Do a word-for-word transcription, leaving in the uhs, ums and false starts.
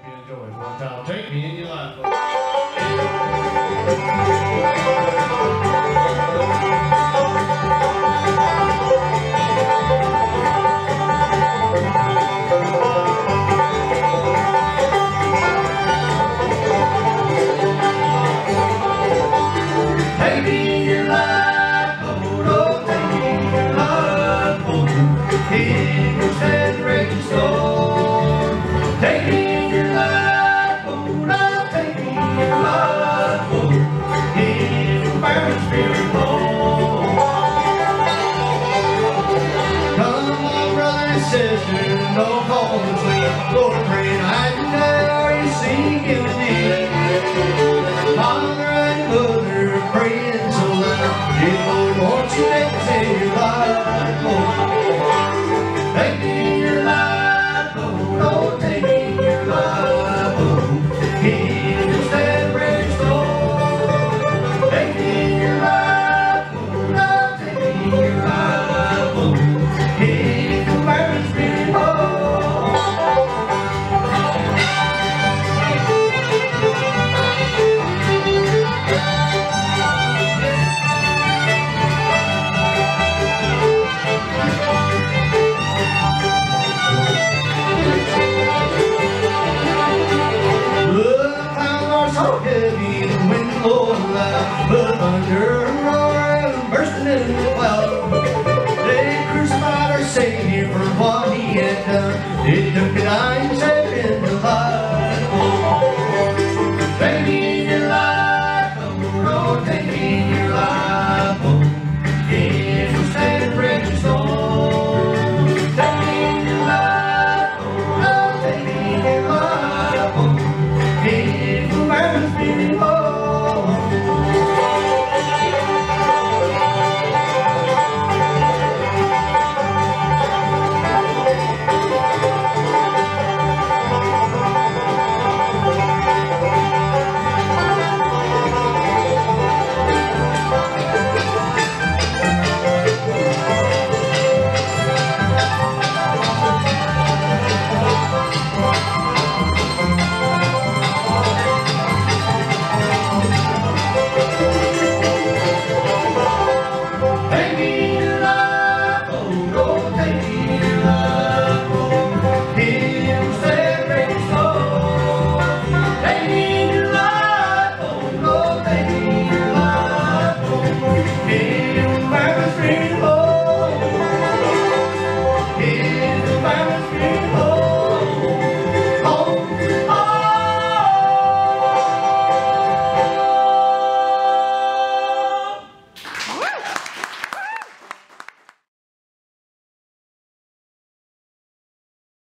enjoy it one time. Take me in your lifeboat. Take me in your lifeboat, oh, take me in your lifeboat. It will stand the raging storm. Take me in your lifeboat, oh, take me in your lifeboat. It will bear my spirit home. Come on, brother and sister, no call to sleep. Lord, praying I deny you see him in need. Father and mother praying so loud. Dear Lord, won't you let us in your lifeboat? Take me in your lifeboat, oh, take me in your lifeboat. He will stand ready storm. Take me in your lifeboat, oh, take me in your lifeboat. He will bear his spirit home. So heavy and the wind blowing loud, the thunder roaring, bursting in the cloud. They crucified our Savior for what he had done. It took a dying